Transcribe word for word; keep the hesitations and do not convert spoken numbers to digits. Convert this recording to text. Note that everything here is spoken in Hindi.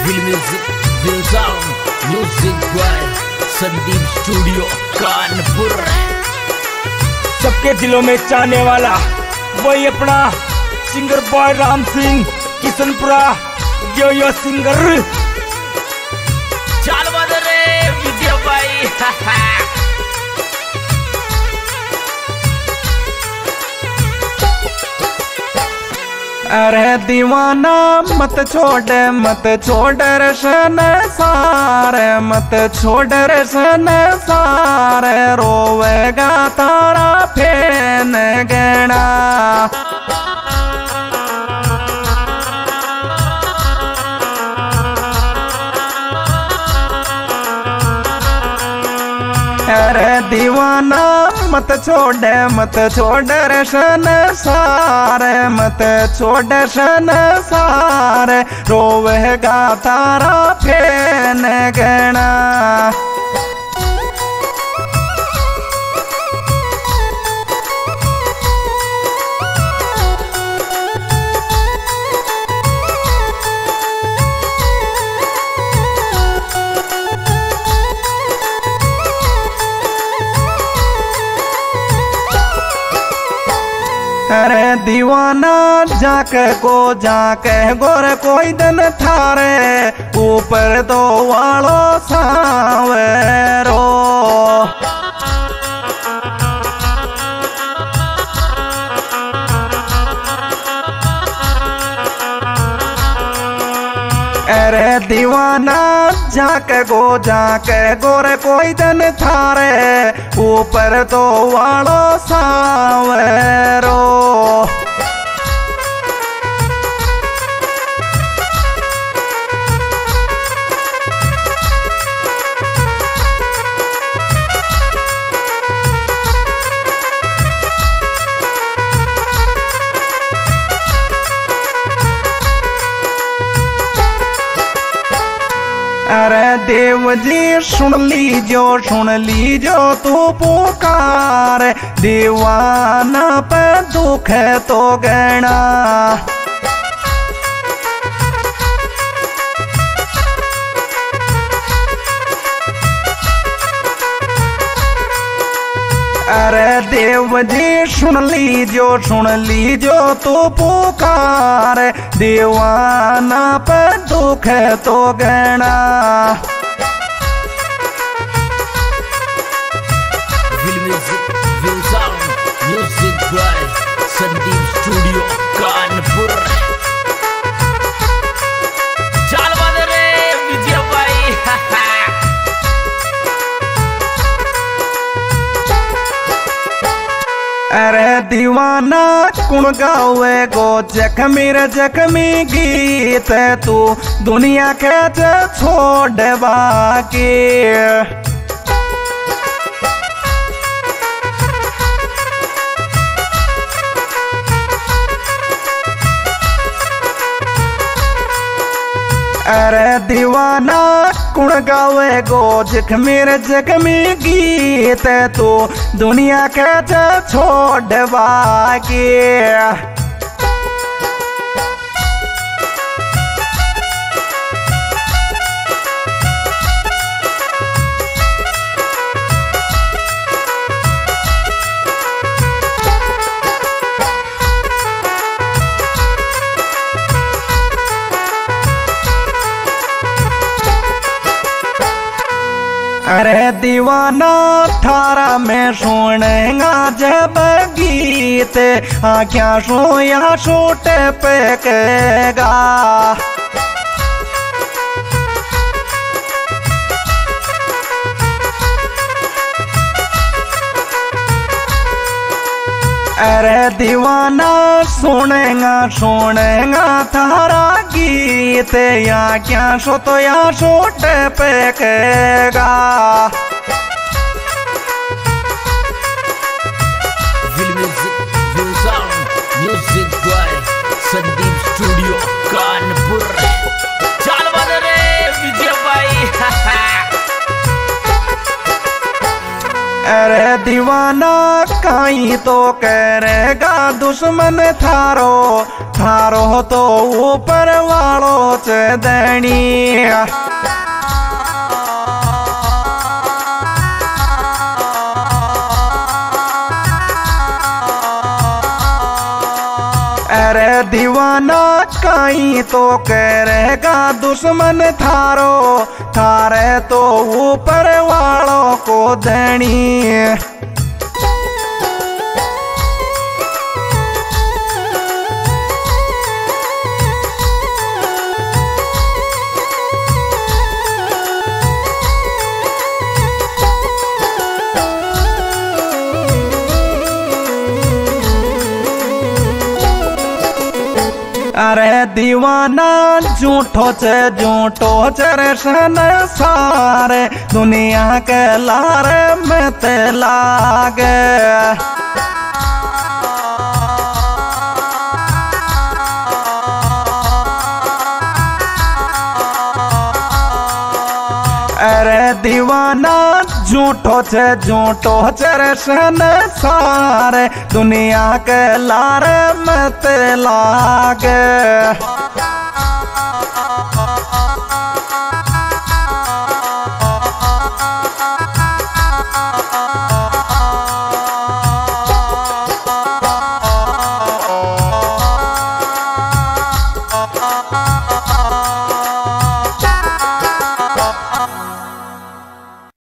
Music by Sandeep studio Kanpur. सबके दिलों में चाहने वाला वही अपना singer boy Ram Singh Kishanpura, yo yo singer चाल रे विजय भाई। अरे दीवाना मत छोड़ मत छोड़ रशन सारे, मत छोड़ रशन सारे, रोवेगा तारा फेन गणा। अरे दीवाना मत छोड़ मत छोड़ रशन सारे, मत छोड़ शन सारे, रोवेगा तारा फेन गणा। अरे दीवाना जाके को जाके गोर कोई दिन थारे, ऊपर दो वालो सावेरो। अरे दीवाना जाके गो जाके गोरे कोई दिन थारे, ऊपर तो वालो सावेरो। अरे देव जी सुन लीजो सुन लीजो तू पुकार, दीवाना पे दुख है तो गणा। अरे देव जी सुन लीजो सुन लीजो तू पुकार, दीवाना पे दुख है तो गणा। Music by Sandeep studio Kanpur. चाल रे विजय भाई। अरे दीवाना कुण गावे गो जख्मी रे जख्मी गीत, तू दुनिया के छोड़ बाकी। अरे दीवाना कुण गावे गो जख्मी रे जख्मी गीत, तू दुनिया के छोड़ बाकी। अरे दीवाना थारा में सुनेगा जब गीत, आख्या सो या सोट पेकेगा। अरे दीवाना सुनेगा सुनेगा थारा गीत, या क्या सो तो या सोट पेकेगा। Music by Sandeep studio Kanpur. चाल रे विजय भाई। अरे दीवाना काई तो करेगा दुश्मन थारो, थारो तो ऊपर वालो च देनी। अरे दीवाना कहीं तो करेगा दुश्मन थारो, थारे तो ऊपर वालों को देनी। अरे दीवाना झूठो से झूठो चरसन सारे दुनिया के लारे में ते लागे। अरे दीवाना झूठो से झूठो चरसन सारे दुनिया के लारे में ते लागे।